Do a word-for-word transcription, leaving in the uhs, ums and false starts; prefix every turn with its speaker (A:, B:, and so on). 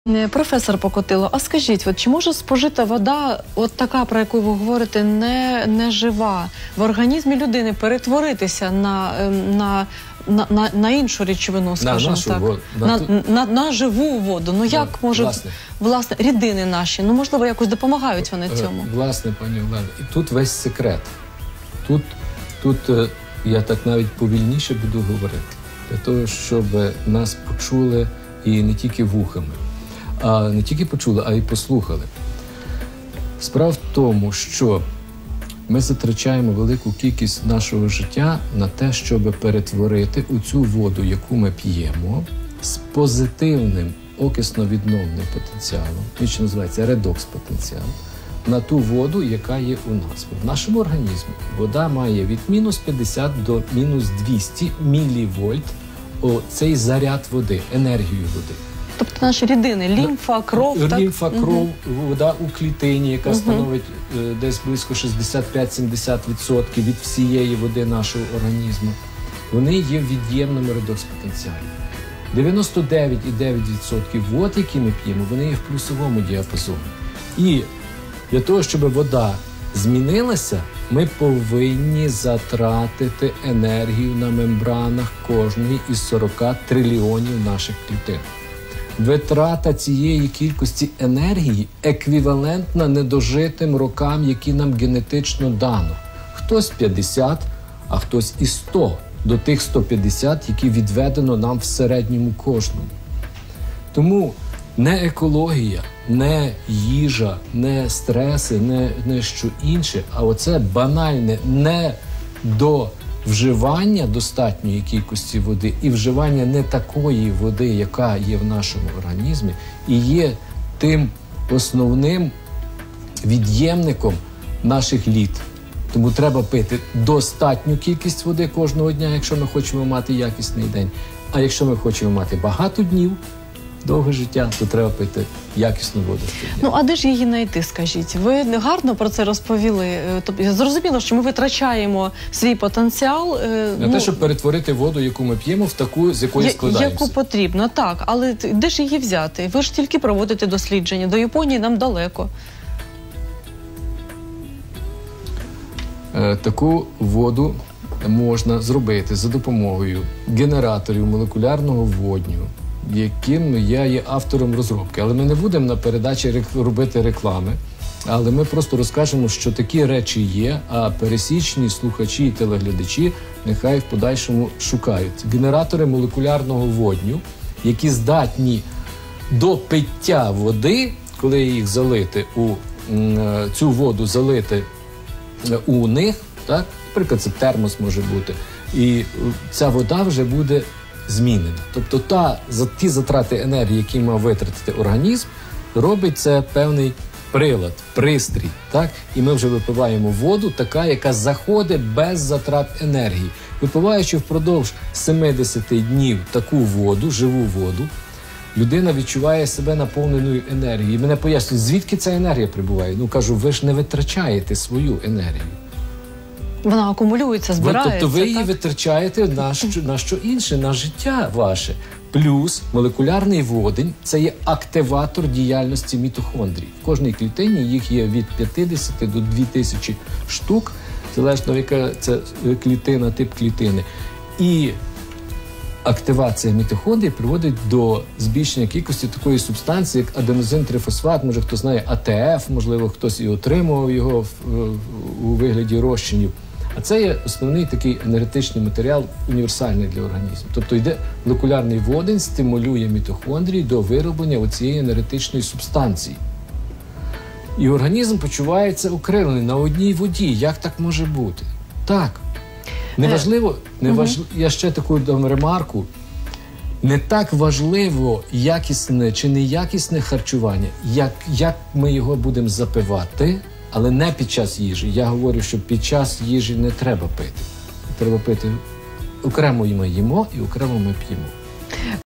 A: Професор Покотило, а скажіть, от, чи може спожита вода, от така, про яку ви говорите, не, не жива, в організмі людини перетворитися на, на, на, на, на іншу речовину, скажімо
B: на
A: так,
B: воду,
A: на,
B: на,
A: на, на, на живу воду? Ну як
B: на,
A: може,
B: власне.
A: власне, рідини наші, ну можливо якось допомагають вони цьому?
B: Власне, пані Олено, і тут весь секрет. Тут, тут я так навіть повільніше буду говорити, для того, щоб нас почули і не тільки вухами. А не тільки почули, а й послухали. Справа в тому, що ми затрачаємо велику кількість нашого життя на те, щоб перетворити у цю воду, яку ми п'ємо, з позитивним окисно-відновним потенціалом, що називається редокс-потенціал, на ту воду, яка є у нас. В нашому організмі вода має від мінус п'ятдесят до мінус двісті мілівольт оцей заряд води, енергію води.
A: Тобто наші рідини, лімфа, кров, так?
B: Лімфа, кров, угу. Вода у клітині, яка угу. становить е, десь близько шістдесят п'ять - сімдесят відсотків від всієї води нашого організму. Вони є в від'ємному редокс-потенціалі. дев'яносто дев'ять цілих дев'ять десятих відсотка вод, які ми п'ємо, вони є в плюсовому діапазоні. І для того, щоб вода змінилася, ми повинні затратити енергію на мембранах кожної із сорока трильйонів наших клітин. Витрата цієї кількості енергії еквівалентна недожитим рокам, які нам генетично дано. Хтось п'ятдесят, а хтось і сто, до тих сто п'ятдесят, які відведено нам в середньому кожному. Тому не екологія, не їжа, не стреси, не, не що інше, а оце банальне не до вживання достатньої кількості води і вживання не такої води, яка є в нашому організмі, і є тим основним від'ємником наших літ. Тому треба пити достатню кількість води кожного дня, якщо ми хочемо мати якісний день. А якщо ми хочемо мати багато днів, довге життя, то треба пити якісну воду щодня.
A: Ну, а де ж її знайти, скажіть? Ви гарно про це розповіли. Тобто, зрозуміло, що ми витрачаємо свій потенціал.
B: На ну, те, щоб перетворити воду, яку ми п'ємо, в таку, з якої складаємося.
A: Яку потрібно, так. Але де ж її взяти? Ви ж тільки проводите дослідження. До Японії нам далеко.
B: Таку воду можна зробити за допомогою генераторів молекулярного водню, яким я є автором розробки. Але ми не будемо на передачі робити реклами, але ми просто розкажемо, що такі речі є, а пересічні слухачі і телеглядачі нехай в подальшому шукають. Генератори молекулярного водню, які здатні до пиття води, коли їх залити у цю воду залити у них, так? Наприклад, це термос може бути, і ця вода вже буде змінена. Тобто та, за ті затрати енергії, які мав витратити організм, робить це певний прилад, пристрій. Так? І ми вже випиваємо воду, така, яка заходить без затрат енергії. Випиваючи впродовж сімдесят днів таку воду, живу воду, людина відчуває себе наповненою енергією. І мене пояснюють, звідки ця енергія прибуває? Ну, кажу, ви ж не витрачаєте свою енергію.
A: Вона акумулюється, збирається.
B: Тобто ви її
A: так?
B: витрачаєте на що, на що інше, на життя ваше. Плюс молекулярний водень – це є активатор діяльності мітохондрій. В кожній клітині їх є від п'ятдесят до двох тисяч штук, залежно яка це клітина, тип клітини. І активація мітохондрій приводить до збільшення кількості такої субстанції, як аденозин-трифосфат, може хто знає А Т Ф, можливо хтось і отримував його в, в, у вигляді розчинів. А це є основний такий енергетичний матеріал, універсальний для організму. Тобто йде молекулярний водень, стимулює мітохондрії до вироблення оцієї енергетичної субстанції. І організм почувається укріплений на одній воді. Як так може бути? Так. Неважливо, неважливо, я ще таку дам ремарку, не так важливо якісне чи неякісне харчування, як, як ми його будемо запивати, але не під час їжі. Я говорю, що під час їжі не треба пити. Треба пити окремо ми їмо і окремо ми п'ємо.